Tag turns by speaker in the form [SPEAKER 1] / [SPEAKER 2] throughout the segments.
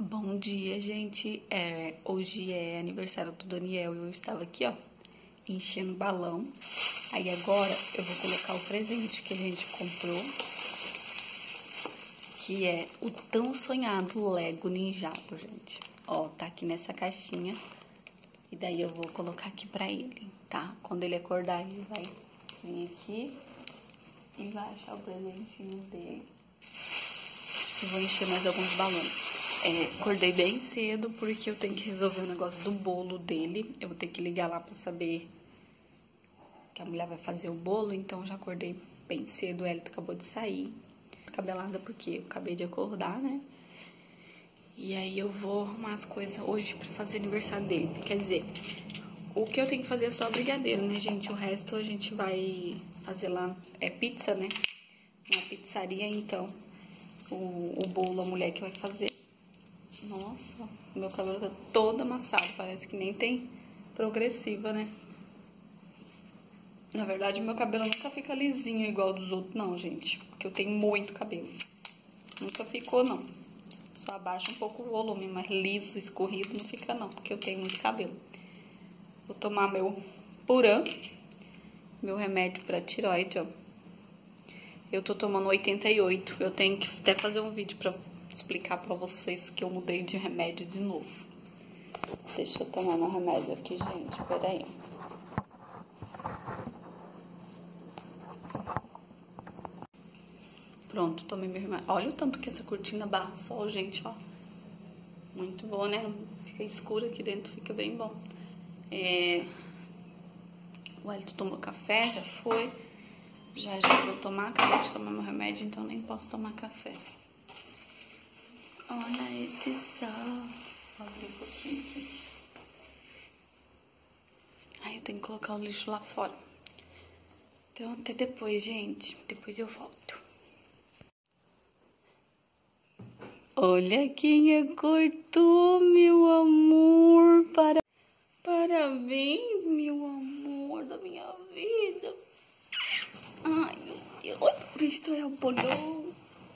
[SPEAKER 1] Bom dia, gente. Hoje é aniversário do Daniel e eu estava aqui, ó, enchendo balão. Aí agora eu vou colocar o presente que a gente comprou, que é o tão sonhado Lego Ninjago, gente. Ó, tá aqui nessa caixinha. E daí eu vou colocar aqui pra ele, tá? Quando ele acordar, ele vai vir aqui e vai achar o presentinho dele. Acho que vou encher mais alguns balões. Acordei bem cedo porque eu tenho que resolver o negócio do bolo dele. Eu vou ter que ligar lá pra saber que a mulher vai fazer o bolo. Então já acordei bem cedo. O Elito acabou de sair, descabelada porque eu acabei de acordar, né? E aí eu vou arrumar as coisas hoje pra fazer aniversário dele. Quer dizer, o que eu tenho que fazer é só brigadeiro, né, gente? O resto a gente vai fazer lá, pizza, né? Uma pizzaria, então o bolo a mulher que vai fazer. Nossa, meu cabelo tá todo amassado, parece que nem tem progressiva, né? Na verdade, meu cabelo nunca fica lisinho igual dos outros, não, gente. Porque eu tenho muito cabelo. Nunca ficou, não. Só abaixa um pouco o volume, mas liso, escorrido não fica, não, porque eu tenho muito cabelo. Vou tomar meu Puran, meu remédio pra tiroide, ó. Eu tô tomando 88. Eu tenho que até fazer um vídeo pra explicar pra vocês que eu mudei de remédio de novo. Deixa eu tomar meu remédio aqui, gente. Peraí. Pronto, tomei meu remédio. Olha o tanto que essa cortina barra sol, gente, ó. Muito boa, né? Fica escuro aqui dentro, fica bem bom. O Elito tomou café, já foi. Já vou tomar, acabei de tomar meu remédio, então nem posso tomar café. Olha esse sol. Vou abrir um pouquinho aqui. Ai, eu tenho que colocar o lixo lá fora. Então, até depois, gente. Depois eu volto. Olha quem acordou, meu amor. Parabéns, meu amor da minha vida. Ai, meu Deus. Oi, Cristo é o bolão.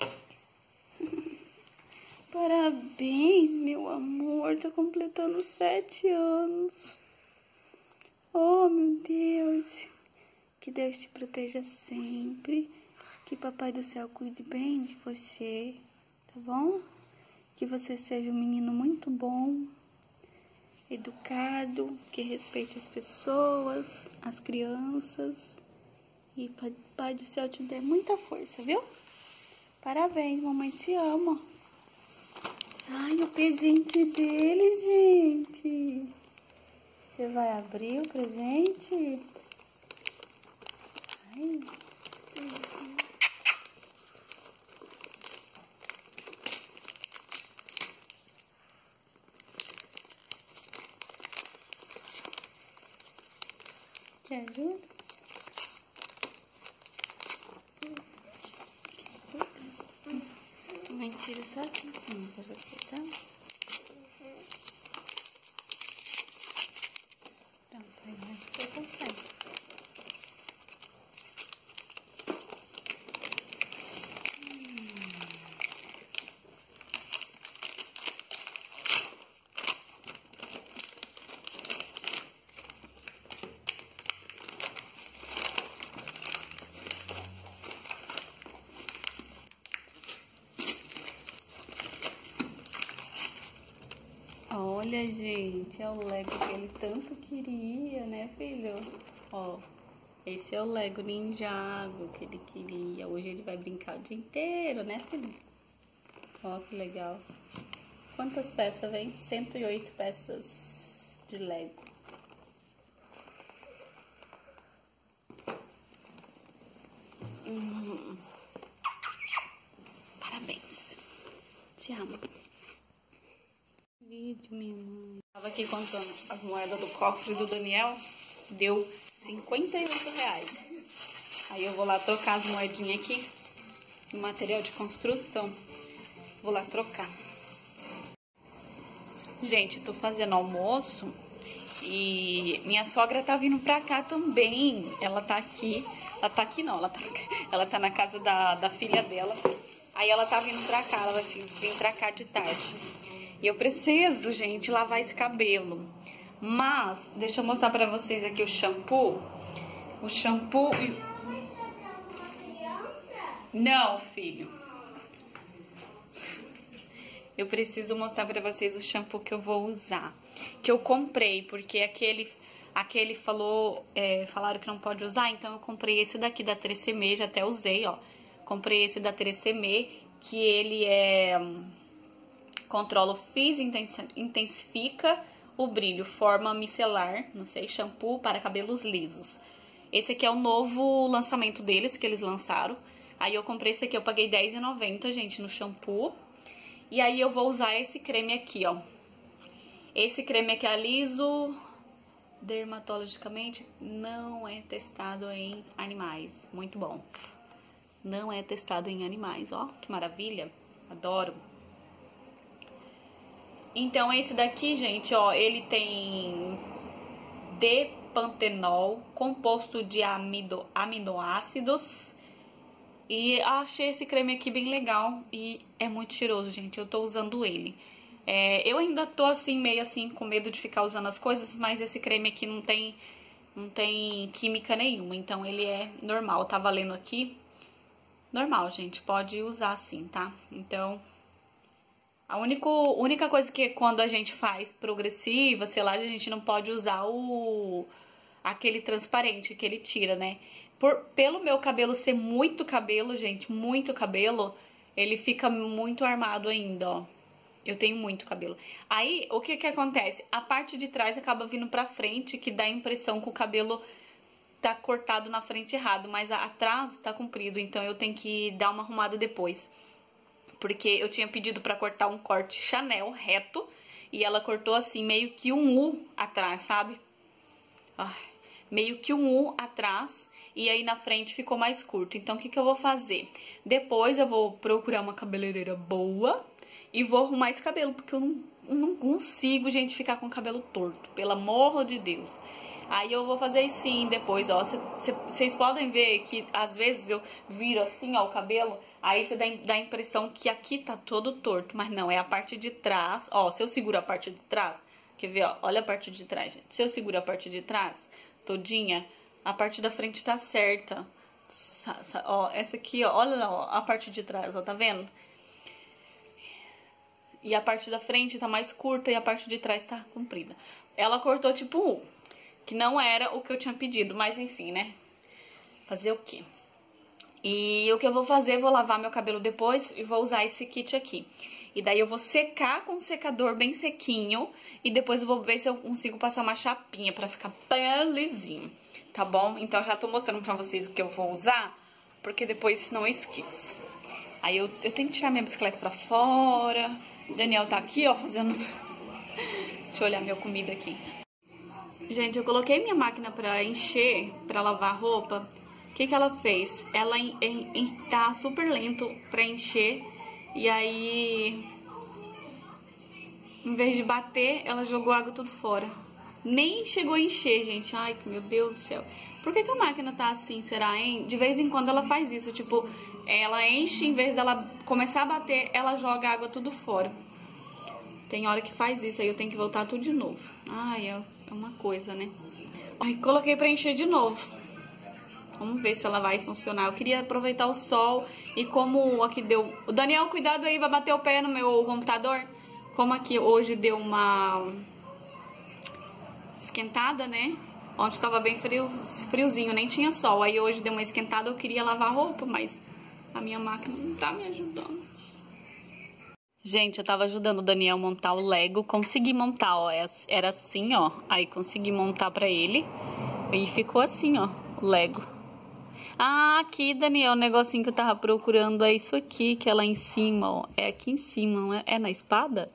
[SPEAKER 1] Parabéns, meu amor. Tá completando 7 anos. Oh, meu Deus. Que Deus te proteja sempre. Que Papai do Céu cuide bem de você. Tá bom? Que você seja um menino muito bom, educado, que respeite as pessoas, as crianças. E Pai do Céu te dê muita força, viu? Parabéns, mamãe te ama. Ai, o presente dele, gente. Você vai abrir o presente? Ai. Quer ajuda? Mentira, só aqui em cima pra você, tá? Pronto, aí vai ficar perfeito. Olha, gente, é o Lego que ele tanto queria, né, filho? Ó, esse é o Lego Ninjago que ele queria. Hoje ele vai brincar o dia inteiro, né, filho? Ó, que legal. Quantas peças vem? 108 peças de Lego. Parabéns. Te amo. Vídeo, minha mãe. Tava aqui contando as moedas do cofre do Daniel. Deu R$58. Aí eu vou lá trocar as moedinhas aqui. No material de construção. Vou lá trocar. Gente, eu tô fazendo almoço. E minha sogra tá vindo pra cá também. Ela tá aqui. Ela tá aqui não. Ela tá na casa da filha dela. Aí ela tá vindo pra cá. Ela vai vir pra cá de tarde. E eu preciso, gente, lavar esse cabelo. Mas, deixa eu mostrar pra vocês aqui o shampoo. O shampoo... Não, filho. Eu preciso mostrar pra vocês o shampoo que eu vou usar. Que eu comprei, porque aquele falaram que não pode usar, então eu comprei esse daqui da Tresemme, já até usei, ó. Comprei esse da Tresemme, que ele controla o frizz, intensifica o brilho, forma micelar, não sei, shampoo para cabelos lisos. Esse aqui é o novo lançamento deles, que eles lançaram. Aí eu comprei esse aqui, eu paguei R$10,90, gente, no shampoo. E aí eu vou usar esse creme aqui, ó. Esse creme aqui é liso, dermatologicamente não é testado em animais. Muito bom. Não é testado em animais, ó, que maravilha. Adoro. Então esse daqui, gente, ó, ele tem D-pantenol, composto de aminoácidos. E achei esse creme aqui bem legal e é muito cheiroso, gente. Eu tô usando ele. Eu ainda tô assim, meio assim, com medo de ficar usando as coisas, mas esse creme aqui não tem química nenhuma, então ele é normal. Tá valendo aqui? Normal, gente, pode usar assim, tá? Então, a única coisa que quando a gente faz progressiva, sei lá, a gente não pode usar aquele transparente que ele tira, né? Pelo meu cabelo ser muito cabelo, gente, muito cabelo, ele fica muito armado ainda, ó. Eu tenho muito cabelo. Aí, o que que acontece? A parte de trás acaba vindo pra frente, que dá a impressão que o cabelo tá cortado na frente errado, mas atrás tá comprido, então eu tenho que dar uma arrumada depois. Porque eu tinha pedido pra cortar um corte Chanel reto, e ela cortou assim, meio que um U atrás, sabe? Ai, meio que um U atrás, e aí na frente ficou mais curto. Então, o que que eu vou fazer? Depois eu vou procurar uma cabeleireira boa e vou arrumar esse cabelo, porque eu não consigo, gente, ficar com o cabelo torto, pelo amor de Deus. Aí eu vou fazer sim depois, ó. Vocês podem ver que às vezes eu viro assim, ó, o cabelo, aí você dá a impressão que aqui tá todo torto, mas não, é a parte de trás. Ó, se eu seguro a parte de trás, quer ver, ó, olha a parte de trás, gente. Se eu seguro a parte de trás todinha, a parte da frente tá certa. Ó, essa aqui, ó, olha ó, a parte de trás, ó, tá vendo? E a parte da frente tá mais curta e a parte de trás tá comprida. Ela cortou tipo um, que não era o que eu tinha pedido, mas enfim, né? Fazer o quê? E o que eu vou fazer, vou lavar meu cabelo depois e vou usar esse kit aqui. E daí eu vou secar com um secador bem sequinho e depois eu vou ver se eu consigo passar uma chapinha pra ficar bem lisinho, tá bom? Então já tô mostrando pra vocês o que eu vou usar, porque depois senão eu esqueço. Aí eu tenho que tirar minha bicicleta pra fora. O Daniel tá aqui, ó, fazendo... Deixa eu olhar minha comida aqui. Gente, eu coloquei minha máquina pra encher, pra lavar roupa. O que que ela fez? Ela tá super lento pra encher. E aí, em vez de bater, ela jogou água tudo fora. Nem chegou a encher, gente. Ai, meu Deus do céu. Por que que a máquina tá assim, será, hein? De vez em quando ela faz isso, tipo... Ela enche, em vez dela começar a bater, ela joga a água tudo fora. Tem hora que faz isso, aí eu tenho que voltar tudo de novo. Ai, é uma coisa, né? Ai, coloquei pra encher de novo. Vamos ver se ela vai funcionar. Eu queria aproveitar o sol e como aqui deu... O Daniel, cuidado aí, vai bater o pé no meu computador. Como aqui hoje deu uma esquentada, né? Ontem tava bem friozinho, nem tinha sol. Aí hoje deu uma esquentada, eu queria lavar roupa, mas... A minha máquina não tá me ajudando. Gente, eu tava ajudando o Daniel a montar o Lego. Consegui montar, ó. Era assim, ó. Aí consegui montar pra ele. E ficou assim, ó, o Lego. Ah, aqui, Daniel, o negocinho que eu tava procurando é isso aqui, que é lá em cima, ó. É aqui em cima, não é? É na espada?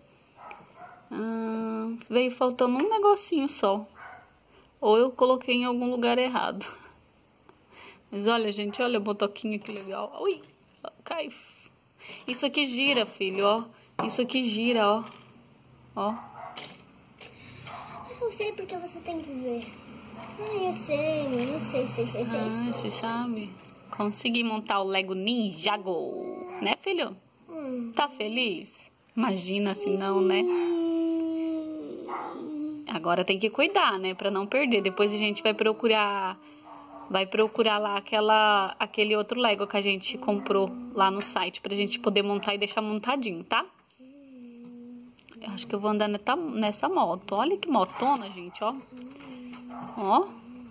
[SPEAKER 1] Veio faltando um negocinho só. Ou eu coloquei em algum lugar errado. Mas olha, gente, olha o botoquinho que legal. Ui, cai. Isso aqui gira, filho, ó. Isso aqui gira, ó. Ó.
[SPEAKER 2] Eu não sei porque você tem que ver. Eu sei, eu sei.
[SPEAKER 1] Você sabe. Consegui montar o Lego Ninjago. Né, filho? Tá feliz? Imagina se não, né? Agora tem que cuidar, né? Pra não perder. Depois a gente vai procurar lá aquele outro Lego que a gente comprou lá no site pra gente poder montar e deixar montadinho, tá? Eu acho que eu vou andar nessa moto. Olha que motona, gente, ó. Ó.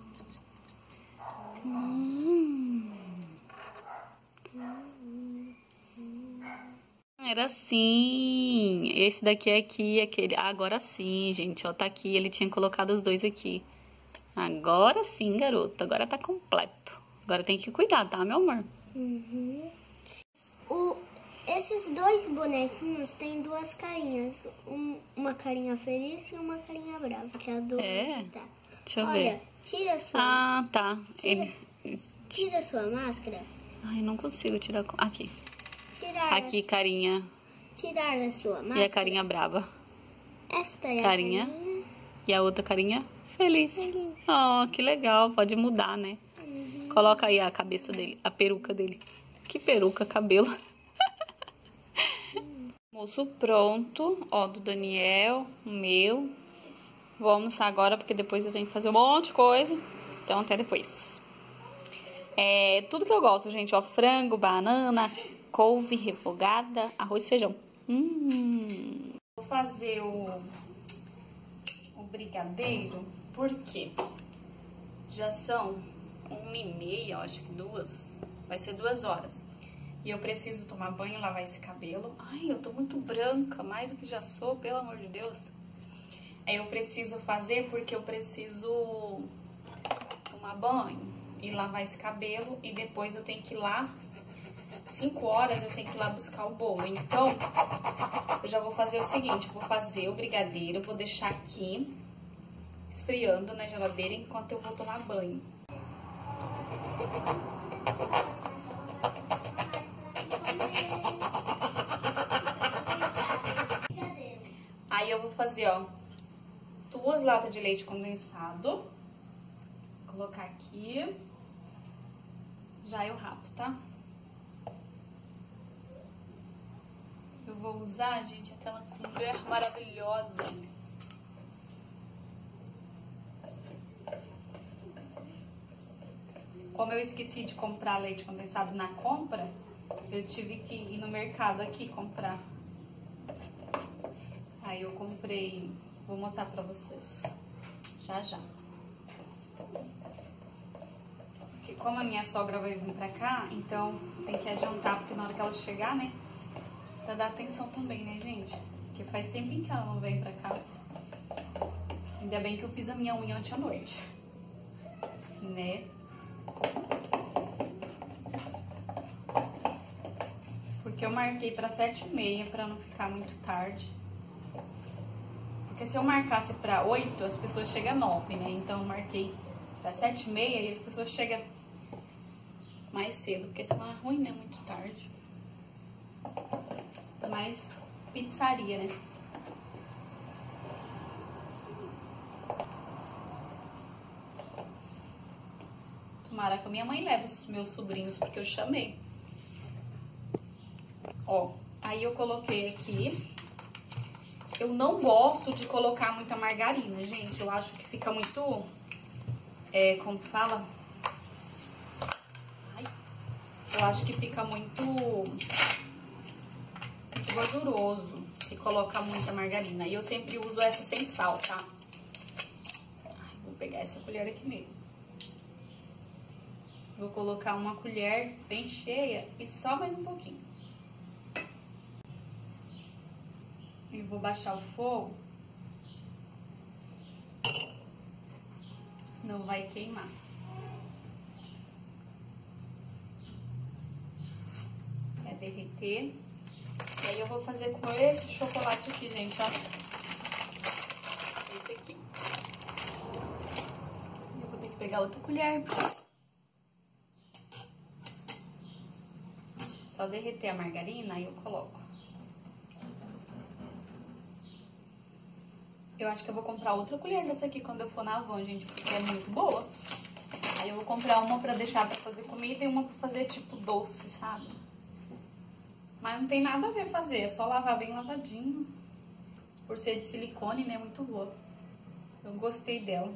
[SPEAKER 1] Era assim. Esse daqui é aqui, aquele. Agora sim, gente, ó, tá aqui. Ele tinha colocado os dois aqui. Agora sim, garoto. Agora tá completo. Agora tem que cuidar, tá, meu amor?
[SPEAKER 2] Uhum. Esses dois bonequinhos têm duas carinhas. Uma carinha feliz e uma carinha brava. Que é do tá.
[SPEAKER 1] Deixa eu
[SPEAKER 2] Olha,
[SPEAKER 1] ver.
[SPEAKER 2] tira sua...
[SPEAKER 1] Ah, tá.
[SPEAKER 2] Tira sua máscara.
[SPEAKER 1] Ai, não consigo tirar... Aqui.
[SPEAKER 2] Tirar
[SPEAKER 1] Aqui, carinha.
[SPEAKER 2] Tirar a sua máscara.
[SPEAKER 1] E a carinha brava.
[SPEAKER 2] Esta é
[SPEAKER 1] Carinha.
[SPEAKER 2] a carinha.
[SPEAKER 1] E a outra carinha feliz. Oh, que legal. Pode mudar, né? Coloca aí a cabeça dele, a peruca dele. Que peruca, cabelo. Almoço pronto, ó, do Daniel, o meu. Vou almoçar agora porque depois eu tenho que fazer um monte de coisa. Então até depois. Tudo que eu gosto, gente, ó, frango, banana, couve refogada, arroz e feijão. Vou fazer o brigadeiro, porque já são 1h30, acho que 2. Vai ser 2 horas. E eu preciso tomar banho, lavar esse cabelo. Ai, eu tô muito branca, mais do que já sou, pelo amor de Deus. Aí eu preciso fazer porque eu preciso tomar banho e lavar esse cabelo. E depois eu tenho que ir lá, 5 horas eu tenho que ir lá buscar o bolo. Então, eu já vou fazer o seguinte, eu vou fazer o brigadeiro, vou deixar aqui esfriando na geladeira enquanto eu vou tomar banho. Aí eu vou fazer, ó, 2 latas de leite condensado. Vou colocar aqui. Já eu rapo, tá? Eu vou usar, gente, aquela colher maravilhosa. Como eu esqueci de comprar leite condensado na compra, eu tive que ir no mercado aqui comprar. Aí eu comprei, vou mostrar pra vocês já já. Porque como a minha sogra vai vir pra cá, então tem que adiantar, porque na hora que ela chegar, né, pra dar atenção também, né, gente? Porque faz tempinho que ela não vem pra cá. Ainda bem que eu fiz a minha unha ontem à noite, né? Porque eu marquei pra 7h30 pra não ficar muito tarde. Porque se eu marcasse pra 8, as pessoas chegam 9, né? Então eu marquei pra 7h30 e as pessoas chegam mais cedo, porque senão é ruim, né? Muito tarde. Mais pizzaria, né? Tomara que a minha mãe leve os meus sobrinhos, porque eu chamei. Ó, aí eu coloquei aqui. Eu não gosto de colocar muita margarina, gente. Eu acho que fica muito... como fala? Ai, eu acho que fica muito gorduroso se colocar muita margarina. E eu sempre uso essa sem sal, tá? Ai, vou pegar essa colher aqui mesmo. Vou colocar uma colher bem cheia e só mais um pouquinho. E vou baixar o fogo, senão vai queimar. Vai derreter. E aí eu vou fazer com esse chocolate aqui, gente, ó. Esse aqui. Eu vou ter que pegar outra colher. Só derreter a margarina e eu coloco. Eu acho que eu vou comprar outra colher dessa aqui quando eu for na Avon, gente, porque é muito boa. Aí eu vou comprar uma pra deixar pra fazer comida e uma pra fazer tipo doce, sabe? Mas não tem nada a ver fazer, é só lavar bem lavadinho. Por ser de silicone, né, muito boa. Eu gostei dela.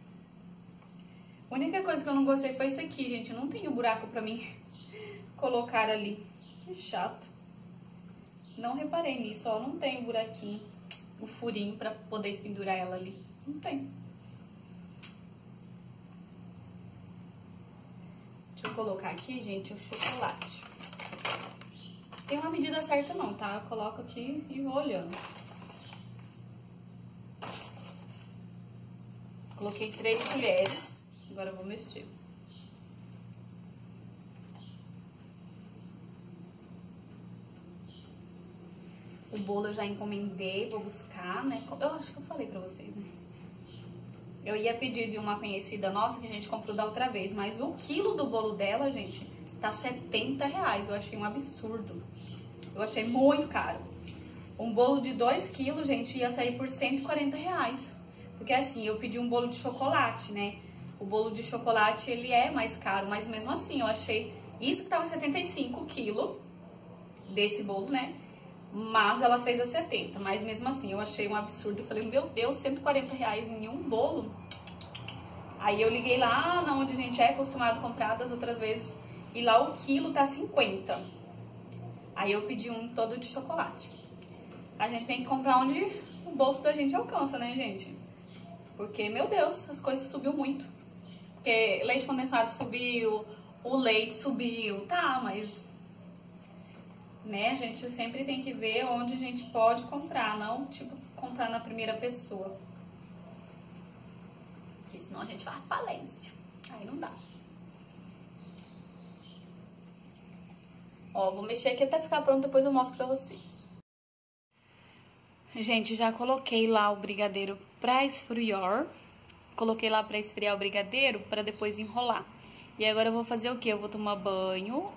[SPEAKER 1] A única coisa que eu não gostei foi isso aqui, gente. Não tem um buraco pra mim colocar ali. Que chato. Não reparei nisso, ó. Não tem o buraquinho, o furinho pra poder pendurar ela ali. Não tem. Deixa eu colocar aqui, gente, o chocolate. Tem uma medida certa não, tá? Eu coloco aqui e vou olhando. Coloquei 3 colheres. Agora eu vou mexer. O bolo eu já encomendei, vou buscar, né? Eu acho que eu falei pra vocês, né? Eu ia pedir de uma conhecida nossa que a gente comprou da outra vez, mas o quilo do bolo dela, gente, tá R$70. Eu achei um absurdo. Eu achei muito caro. Um bolo de 2 quilos, gente, ia sair por R$140. Porque assim, eu pedi um bolo de chocolate, né? O bolo de chocolate, ele é mais caro, mas mesmo assim, eu achei... Isso que tava 75 quilos desse bolo, né? Mas ela fez a 70, mas mesmo assim, eu achei um absurdo. Eu falei, meu Deus, R$140 em um bolo? Aí eu liguei lá onde a gente é acostumado a comprar das outras vezes, e lá o quilo tá 50. Aí eu pedi um todo de chocolate. A gente tem que comprar onde o bolso da gente alcança, né, gente? Porque, meu Deus, as coisas subiu muito. Porque leite condensado subiu, o leite subiu, tá, mas... né, a gente sempre tem que ver onde a gente pode comprar, não, tipo, comprar na primeira pessoa. Porque senão a gente vai à falência. Aí não dá. Ó, vou mexer aqui até ficar pronto, depois eu mostro pra vocês. Gente, já coloquei lá o brigadeiro pra esfriar. Coloquei lá pra esfriar o brigadeiro pra depois enrolar. E agora eu vou fazer o quê? Eu vou tomar banho,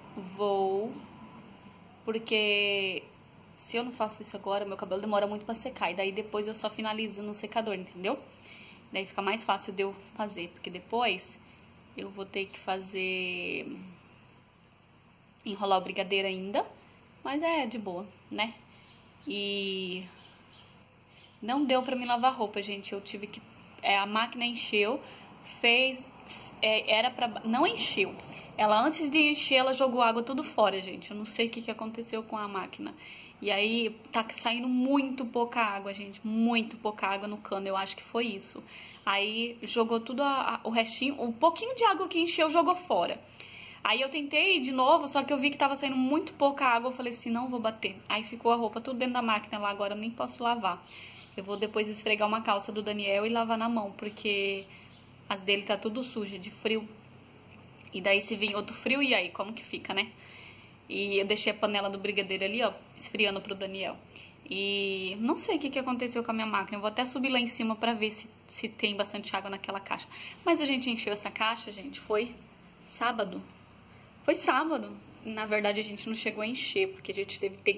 [SPEAKER 1] porque se eu não faço isso agora, meu cabelo demora muito pra secar. E daí depois eu só finalizo no secador, entendeu? Daí fica mais fácil de eu fazer, porque depois eu vou ter que fazer... enrolar o brigadeiro ainda, mas é de boa, né? E não deu pra me lavar roupa, gente. Eu tive que... a máquina encheu, era pra... não encheu. Ela, antes de encher, ela jogou água tudo fora, gente. Eu não sei o que aconteceu com a máquina. E aí, tá saindo muito pouca água, gente. Muito pouca água no cano, eu acho que foi isso. Aí, jogou tudo o restinho, o pouquinho de água que encheu, jogou fora. Aí eu tentei de novo, só que eu vi que tava saindo muito pouca água. Eu falei assim, não vou bater. Aí ficou a roupa tudo dentro da máquina lá, agora eu nem posso lavar. Eu vou depois esfregar uma calça do Daniel e lavar na mão, porque as dele tá tudo suja, de frio. E daí se vir outro frio, e aí, como que fica, né? E eu deixei a panela do brigadeiro ali, ó, esfriando pro Daniel. E não sei o que aconteceu com a minha máquina. Eu vou até subir lá em cima pra ver se tem bastante água naquela caixa. Mas a gente encheu essa caixa, gente, foi sábado. Foi sábado. Na verdade, a gente não chegou a encher, porque a gente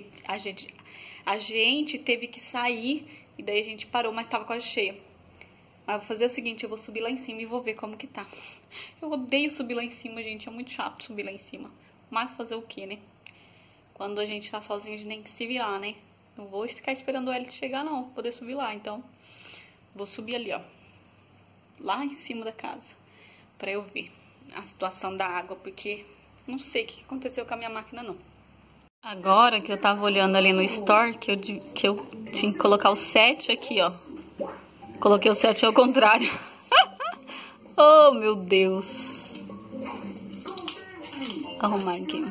[SPEAKER 1] teve que sair, e daí a gente parou, mas tava quase cheia. Mas eu vou fazer o seguinte, eu vou subir lá em cima e vou ver como que tá. Eu odeio subir lá em cima, gente, é muito chato subir lá em cima. Mas fazer o quê, né? Quando a gente tá sozinho, a gente tem que se virar, né? Não vou ficar esperando o Elliot chegar, não, pra poder subir lá. Então, vou subir ali, ó, lá em cima da casa, pra eu ver a situação da água, porque não sei o que aconteceu com a minha máquina, não. Agora que eu tava olhando ali no store, que eu tinha que colocar o 7 aqui, ó. Coloquei o 7 ao contrário. Oh, meu Deus. Arrumar aqui.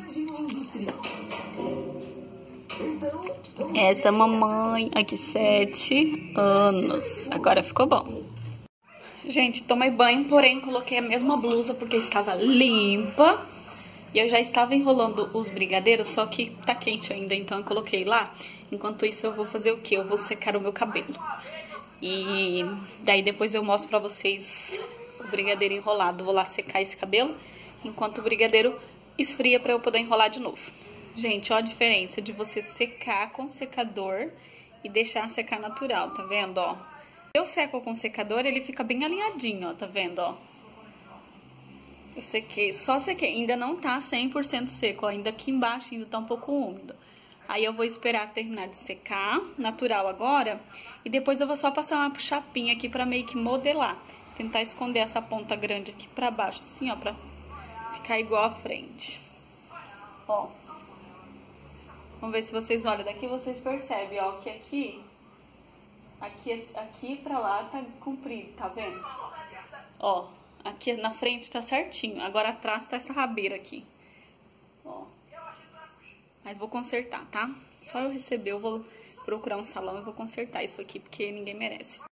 [SPEAKER 1] Essa mamãe, aqui 7 anos. Agora ficou bom. Gente, tomei banho, porém coloquei a mesma blusa porque estava limpa. E eu já estava enrolando os brigadeiros, só que tá quente ainda, então eu coloquei lá. Enquanto isso eu vou fazer o quê? Eu vou secar o meu cabelo. E daí depois eu mostro pra vocês o brigadeiro enrolado. Vou lá secar esse cabelo, enquanto o brigadeiro esfria pra eu poder enrolar de novo. Gente, ó a diferença de você secar com secador e deixar secar natural, tá vendo, ó? Se eu seco com secador, ele fica bem alinhadinho, ó, tá vendo, ó? Eu sequei, só sequei, ainda não tá 100% seco, ó, ainda aqui embaixo ainda tá um pouco úmido. Aí eu vou esperar terminar de secar, natural agora. E depois eu vou só passar uma chapinha aqui pra meio que modelar. Tentar esconder essa ponta grande aqui pra baixo, assim, ó, pra ficar igual a frente. Ó. Vamos ver se vocês olham daqui, vocês percebem, ó, que aqui pra lá tá comprido, tá vendo? Ó, aqui na frente tá certinho, agora atrás tá essa rabeira aqui. Ó. Mas vou consertar, tá? Só eu receber, eu vou procurar um salão e vou consertar isso aqui, porque ninguém merece.